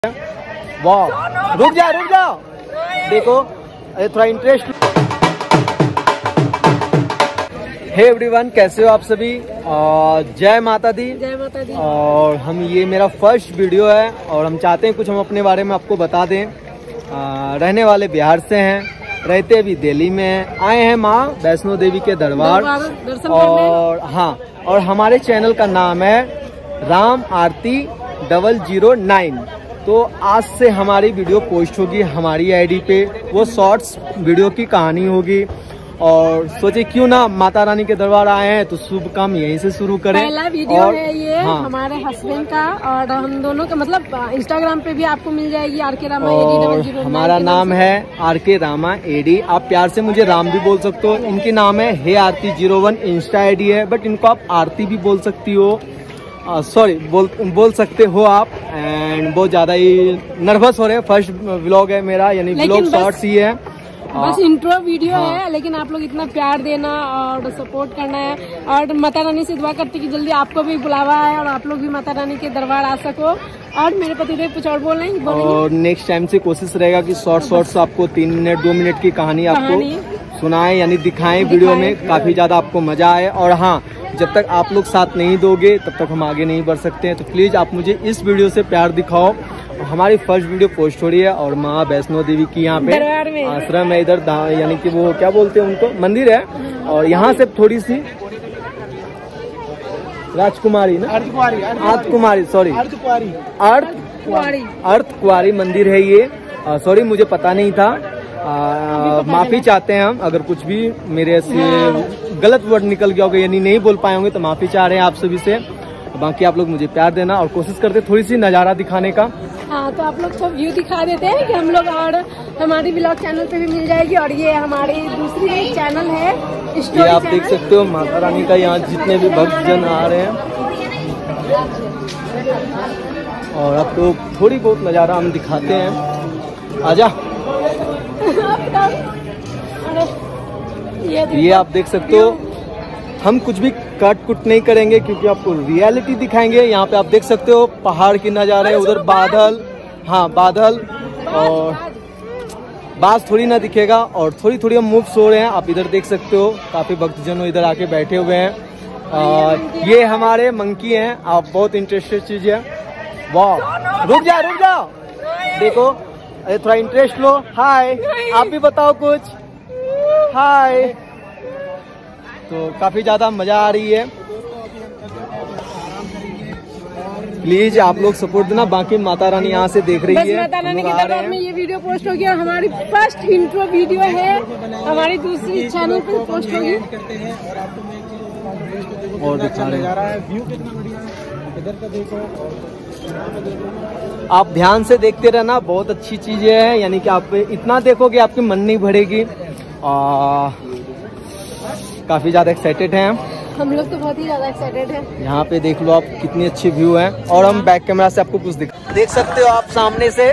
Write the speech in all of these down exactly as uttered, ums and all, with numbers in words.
वाह, रुक जा रुक जा, देखो अरे थोड़ा इंटरेस्ट। हे एवरीवन, कैसे हो आप सभी? और जय माता दी। जय माता दी। और हम ये मेरा फर्स्ट वीडियो है और हम चाहते हैं कुछ हम अपने बारे में आपको बता दें। आ, रहने वाले बिहार से हैं, रहते अभी दिल्ली में हैं, आए हैं माँ वैष्णो देवी के दरबार। और हाँ, और हमारे चैनल का नाम है Ram Aarti double zero nine. तो आज से हमारी वीडियो पोस्ट होगी हमारी आईडी पे, वो शॉर्ट्स वीडियो की कहानी होगी। और सोचे क्यों ना माता रानी के दरबार आए हैं तो शुभ काम यहीं से शुरू करें। पहला वीडियो और, है ये हाँ, हमारे हस्बैंड का और हम दोनों का, मतलब इंस्टाग्राम पे भी आपको मिल जाएगी आर के रामा एडी। हमारा नाम है आर के रामा एडी, आप प्यार से मुझे राम भी बोल सकते हो। इनकी नाम है hey Aarti zero one insta ID है, बट इनको आप आरती भी बोल सकती हो, सॉरी uh, बोल बोल सकते हो आप। एंड बहुत ज्यादा ही नर्वस हो रहे हैं, फर्स्ट व्लॉग है मेरा, यानी व्लॉग शॉर्ट्स ही है, बस इंट्रो वीडियो हाँ। है। लेकिन आप लोग इतना प्यार देना और सपोर्ट करना है, और माता रानी से दुआ करते कि जल्दी आपको भी बुलावा है और आप लोग भी माता रानी के दरबार आ सको। और मेरे पतिदेव कुछ और बोल रहे हैं, और नेक्स्ट टाइम से कोशिश रहेगा कि शॉर्ट शॉर्ट्स आपको तीन मिनट दो मिनट की कहानी आपको सुनाएं, यानी दिखाएं वीडियो में, काफी ज्यादा आपको मजा आए। और हाँ, जब तक आप लोग साथ नहीं दोगे तब तक हम आगे नहीं बढ़ सकते हैं। तो प्लीज आप मुझे इस वीडियो से प्यार दिखाओ। हमारी फर्स्ट वीडियो पोस्ट हो रही है और माँ वैष्णो देवी की यहाँ पे आश्रम है, इधर यानी कि वो क्या बोलते हैं उनको, मंदिर है। और यहाँ से थोड़ी सी राजकुमारी ना अर्थ कुमारी सॉरी अर्थ कुमारी अर्थ कुमारी मंदिर है ये। सॉरी मुझे पता नहीं था, आ, माफी चाहते हैं हम अगर कुछ भी मेरे से गलत वर्ड निकल गया होगा, यानी नहीं बोल पाए होंगे तो माफी चाह रहे हैं आप सभी से। बाकी आप लोग मुझे प्यार देना और कोशिश करते थोड़ी सी नज़ारा दिखाने का। हाँ, तो आप लोग को व्यू दिखा देते हैं कि हम लोग, और हमारी ब्लॉग चैनल पे भी मिल जाएगी। और ये हमारी दूसरी चैनल है, ये आप देख सकते हो माता रानी का यहाँ जितने भी भक्तजन आ रहे हैं। और आप लोग थोड़ी बहुत नज़ारा हम दिखाते हैं, आजा। ये, ये आप देख सकते हो, हम कुछ भी कट कुट नहीं करेंगे क्योंकि आपको रियलिटी दिखाएंगे। यहाँ पे आप देख सकते हो पहाड़ की नज़ारे, उधर बादल, हाँ बादल, और बास थोड़ी ना दिखेगा। और थोड़ी थोड़ी हम मूव्स हो रहे हैं, आप इधर देख सकते हो, काफी भक्तजन इधर आके बैठे हुए हैं। और ये हमारे मंकी हैं, आप बहुत इंटरेस्टेड चीज है। वाह, रुक जा रुक जा, देखो अरे थोड़ा इंटरेस्ट लो। हाय, आप भी बताओ कुछ। हाय, तो काफी ज्यादा मजा आ रही है, प्लीज आप लोग सपोर्ट देना। बाकी माता रानी यहाँ से देख रही है, माता रानी के दरबार में ये वीडियो पोस्ट होगी और हमारी फर्स्ट इंट्रो वीडियो है, हमारी दूसरी चैनल पे पोस्ट होगी। और दिखा रहे हैं, आप ध्यान से देखते रहना, बहुत अच्छी चीजें हैं, यानी कि आप इतना देखोगे आपकी मन नहीं भरेगी। आ, काफी ज्यादा एक्साइटेड हैं हम लोग, तो बहुत ही ज्यादा एक्साइटेड हैं। यहाँ पे देख लो आप कितनी अच्छी व्यू है। और हम बैक कैमरा से आपको कुछ दिख देख सकते हो आप सामने से।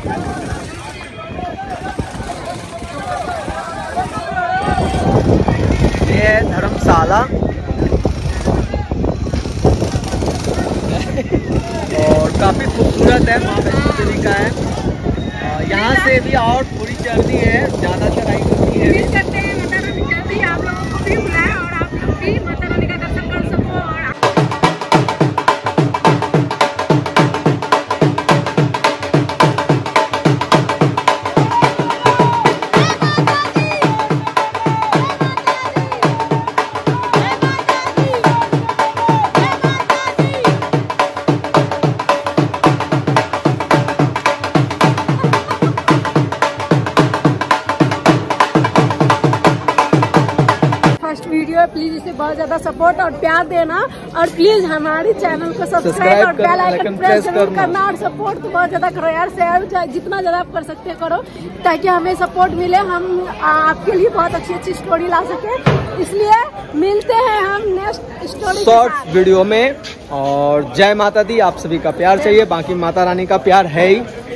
ये है धर्मशाला और काफी खूबसूरत है, माँ वैष्णो देवी का है। यहाँ से भी और थोड़ी जर्नी है, ज्यादा चढ़ाई होती है। उम्मीद करते हैं माता रानी जल्दी आप लोगों को भी बुलाए और आप लोग भी माता रानी का दर्शन कर सको। और वीडियो है, प्लीज इसे बहुत ज्यादा सपोर्ट और प्यार देना। और प्लीज हमारे चैनल को सब्सक्राइब और बेल आइकन प्रेस जरूर करना। और सपोर्ट तो बहुत ज्यादा करो यार, शेयर जितना ज्यादा आप कर सकते हैं करो, ताकि हमें सपोर्ट मिले, हम आपके लिए बहुत अच्छी अच्छी स्टोरी ला सके। इसलिए मिलते हैं हम नेक्स्ट स्टोरी शॉर्ट वीडियो में। और जय माता दी, आप सभी का प्यार चाहिए, बाकी माता रानी का प्यार है ही।